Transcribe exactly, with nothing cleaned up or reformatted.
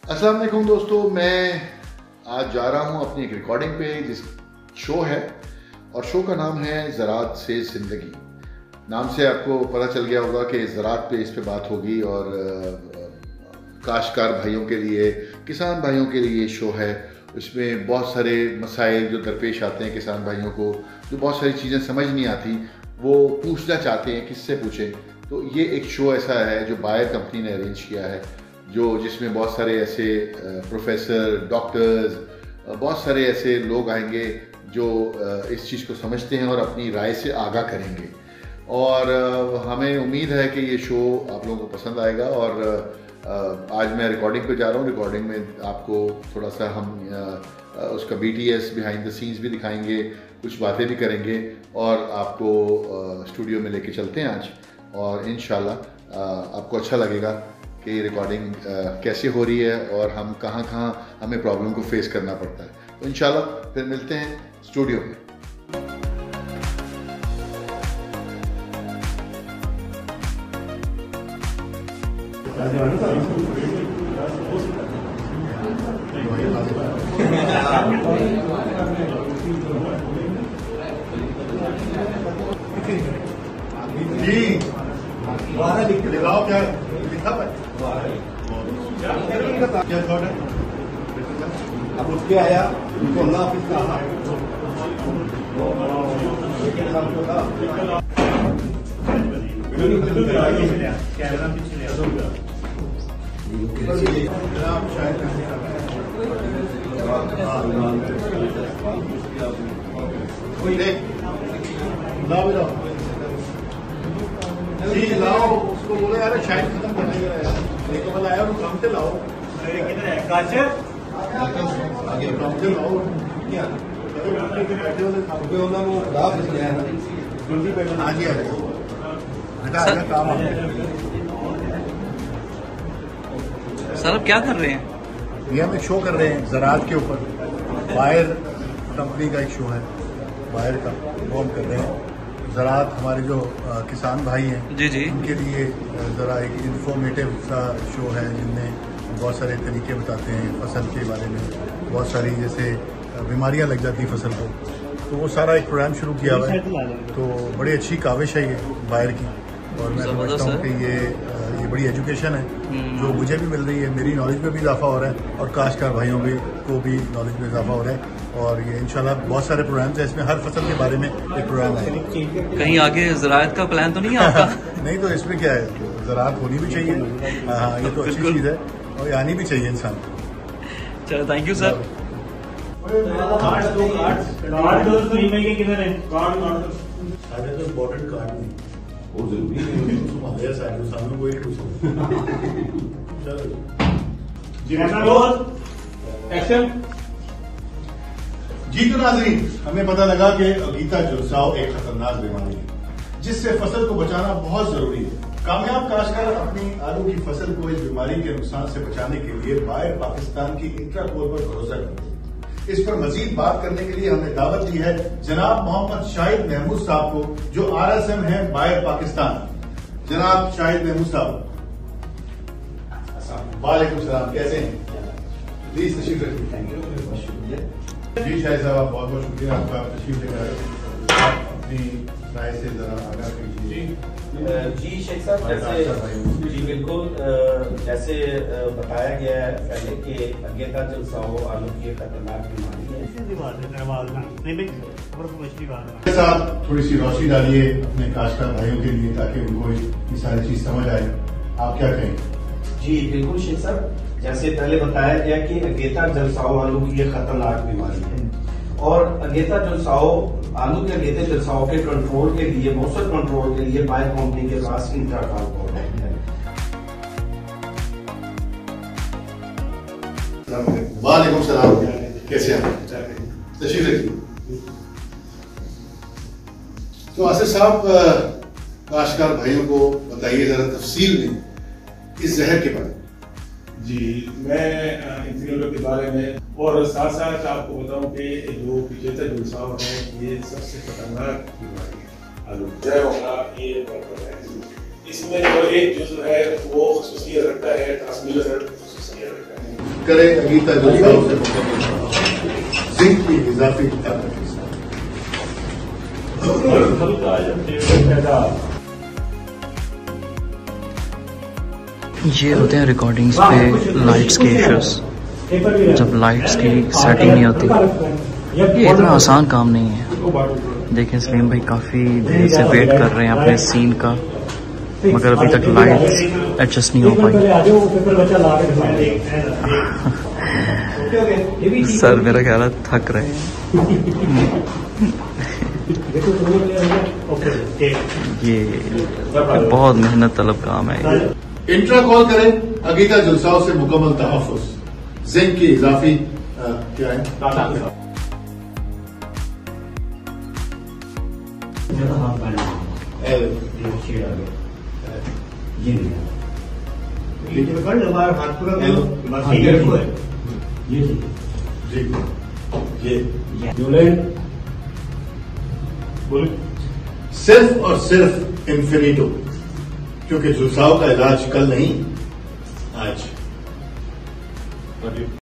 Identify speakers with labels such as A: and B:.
A: अस्सलाम वालेकुम दोस्तों, मैं आज जा रहा हूँ अपनी एक रिकॉर्डिंग पे, जिस शो है और शो का नाम है ज़राअत से ज़िंदगी। नाम से आपको पता चल गया होगा कि ज़राअत पे इस पे बात होगी और काश्तकार भाइयों के लिए, किसान भाइयों के लिए ये शो है। इसमें बहुत सारे मसाइल जो दरपेश आते हैं किसान भाइयों को, जो बहुत सारी चीज़ें समझ नहीं आती, वो पूछना चाहते हैं, किससे पूछें। तो ये एक शो ऐसा है जो बायर कंपनी ने अरेंज किया है, जो जिसमें बहुत सारे ऐसे प्रोफेसर, डॉक्टर्स, बहुत सारे ऐसे लोग आएंगे जो इस चीज़ को समझते हैं और अपनी राय से आगाह करेंगे। और हमें उम्मीद है कि ये शो आप लोगों को पसंद आएगा। और आज मैं रिकॉर्डिंग पे जा रहा हूँ। रिकॉर्डिंग में आपको थोड़ा सा हम उसका B T S, behind the scenes भी दिखाएंगे, कुछ बातें भी करेंगे और आपको स्टूडियो में लेके चलते हैं आज। और इंशाल्लाह आपको अच्छा लगेगा कि ये रिकॉर्डिंग कैसे हो रही है और हम कहाँ कहाँ हमें प्रॉब्लम को फेस करना पड़ता है। तो इंशाल्लाह फिर मिलते हैं स्टूडियो में। जी बारह लिख के लगाओ, क्या लिखा है क्या थॉट है? अब उसके आया उनको अल्लाह हाफिज कहा जी लाओ, उसको बोला यार शायद खत्म करने का यार, एक बार आया और काम से लाओ। किधर है काशर? आगे काम से लाओ क्या? बैठे वाले साहब पे वाला वो खराब हो गया है, जल्दी बैठो। हाँ जी, आ जाओ बेटा, आजा काम आ गया।
B: सर अब क्या कर रहे हैं?
A: ये हम एक शो कर रहे हैं ज़राअत के ऊपर। बायर कंपनी का एक शो है, बायर का, वो हम कर रहे हैं। ज़राअत हमारे जो आ, किसान भाई हैं
B: जी जी,
A: उनके लिए ज़रा एक इंफॉर्मेटिव सा शो है, जिनमें बहुत सारे तरीके बताते हैं फसल के बारे में। बहुत सारी जैसे बीमारियां लग जाती हैं फसल को, तो वो सारा एक प्रोग्राम शुरू किया हुआ है। तो बड़ी अच्छी काविश है ये बायर की, और मैं समझता हूँ कि ये ये बड़ी एजुकेशन है जो मुझे भी मिल रही है। मेरी नॉलेज में भी इजाफा हो रहा है और काश्तकार भाइयों में को भी नॉलेज में इजाफा हो रहा है। और ये इंशाल्लाह बहुत सारे प्रोग्राम्स हैं, इसमें हर फसल के बारे में एक प्रोग्राम है।
B: कहीं आगे ज़राअत का प्लान तो नहीं है आपका?
A: नहीं, तो इसमें क्या है, ज़राअत होनी भी चाहिए। हाँ, ये तो अच्छी चीज़ है और आनी भी चाहिए इंसान को।
B: चलो, thank you sir.
A: Important card नहीं, वो जरूरी है, सामने कोई नहीं पूछा। जी तो नाज़रीन, हमें पता लगा कि अगीता जुलसाओ एक खतरनाक बीमारी है जिससे फसल को बचाना बहुत जरूरी है। कामयाब काश्तकार अपनी आलू की फसल को इस बीमारी के नुकसान से बचाने के लिए बायर पाकिस्तान की इंट्राकोर पर भरोसा करते हैं। इस पर मजीद बात करने के लिए हमने दावत दी है जनाब मोहम्मद शाहिद महमूद साहब को, जो आर एस एम है बायर पाकिस्तान। जनाब शाहिद महमूद साहब, वालेकुम सलाम, कैसे हैं? प्लीज तशरीफ रखिए। थैंक यू, बहुत शुक्रिया। जी शाहिद साहब, बहुत बहुत शुक्रिया आपका, तशरीफ लेकर आए। आप अपनी राय से जरा आगाह कीजिए।
C: जी शेख साहब, जैसे जी बिल्कुल जैसे बताया गया है पहले कि अगेता जुलसाओ आलू की खतरनाक बीमारी है।
A: साहब थोड़ी सी रोशनी डालिए अपने काश्तकार भाइयों के लिए, ताकि उनको ये सारी चीज समझ आए। आप क्या कहेंगे?
C: जी बिल्कुल शेख साहब, जैसे पहले बताया गया कि अगेता जुलसाओ आलू की ये खतरनाक बीमारी है, और अगेता जुलसाओ आलू के अगेते जुलसाओ के कंट्रोल के लिए, मौसम कंट्रोल के लिए बायर कंपनी के पास इंट्राकोर है।
A: वालेकुम सलाम, कैसे हैं? तशरीफ रखिए। तो आसिफ साहब, काश्तकार भाइयों को बताइए जरा तफसील में इस जहर के बारे में।
D: जी, मैं इंफीरियर के बारे में और साथ साथ आपको बताऊं कि जो अगेता जुलसाओ है ये सबसे खतरनाक बीमारी है आलू। जय होगा ये है, इसमें जो एक जुज़ है वो खुसूसियत रखता है, ट्रांसमिशन खुसूसियत रखता है।
E: करें अगीता जुल्साओं से मुकम्मल जिंक की इजाफी ताकत के साथ।
B: ये होते हैं रिकॉर्डिंग्स पे लाइट्स के इश्यूज। जब लाइट्स की सेटिंग नहीं होती, ये इतना आसान काम नहीं है। देखें सलीम भाई काफ़ी देर से वेट कर रहे हैं अपने सीन का, मगर अभी तक लाइट एडजस्ट नहीं हो पाई। सर मेरा ख्याल है थक रहे हैं। ये बहुत मेहनत तलब काम है।
E: इंट्रा कॉल करें अगीता जुल्साओं से मुकम्मल तहफ़्फ़ुज़ जिंक की इजाफी आ, क्या है सिर्फ और सिर्फ इन्फिनिटो, क्योंकि जुल्साओं का इलाज कल नहीं आज।